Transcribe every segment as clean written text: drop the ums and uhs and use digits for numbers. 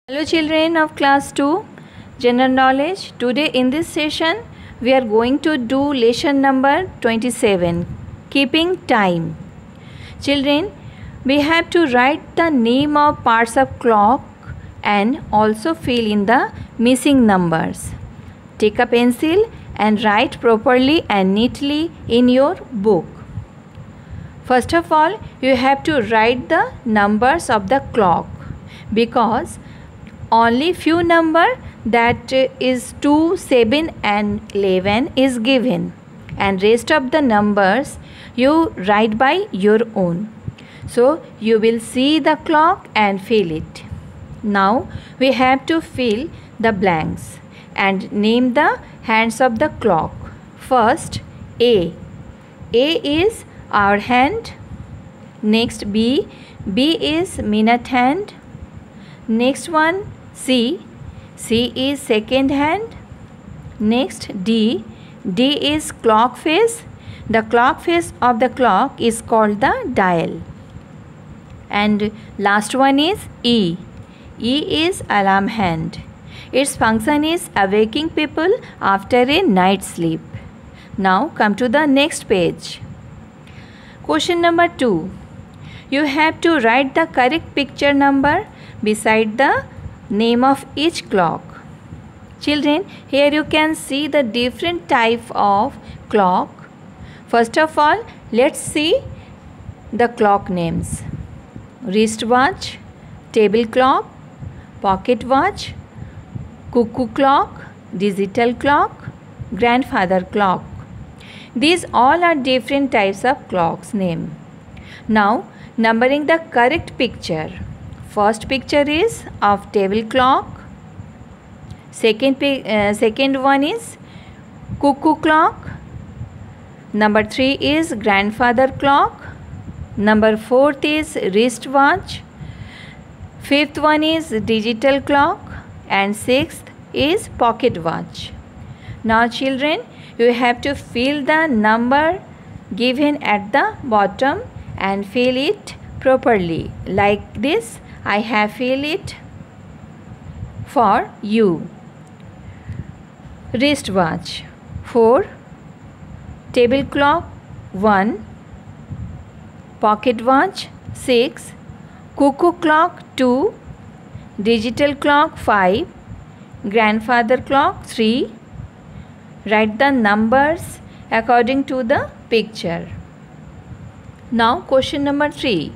Hello children of class 2 general knowledge. Today in this session we are going to do lesson number 27, keeping time. Children, we have to write the name of parts of clock and also fill in the missing numbers. Take a pencil and write properly and neatly in your book. First of all, you have to write the numbers of the clock, because only few number, that is 2, 7 and 11 is given, and rest of the numbers you write by your own. So you will see the clock and fill it. Now we have to fill the blanks and name the hands of the clock. First A. A is hour hand. Next B. B is minute hand. Next one C. C is second hand. Next D. D is clock face. The clock face of the clock is called the dial. And last one is E. E is alarm hand. Its function is awaking people after a night sleep. Now come to the next page. Question number 2. You have to write the correct picture number beside the name of each clock. Children, here you can see the different type of clock. First of all, let's see the clock names: wristwatch, table clock, pocket watch, cuckoo clock, digital clock, grandfather clock. These all are different types of clocks name. Now numbering the correct picture. First picture is of table clock. Second one is cuckoo clock. Number 3 is grandfather clock. Number 4th is wristwatch. 5th one is digital clock, and 6th is pocket watch. Now children, you have to fill the number given at the bottom and fill it properly. Like this, I have filled it for you. Wristwatch 4, table clock 1, pocket watch 6, cuckoo clock 2, digital clock 5, grandfather clock 3. Write the numbers according to the picture. Now question number 3.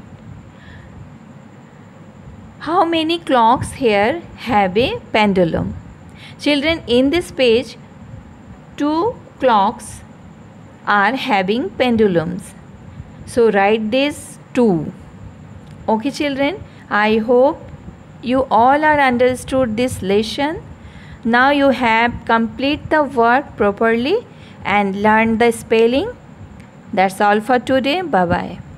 How many clocks here have a pendulum? Children, in this page 2 clocks are having pendulums. So write this 2. Okay children, I hope you all are understood this lesson. Now you have complete the work properly and learn the spelling. That's all for today. Bye bye.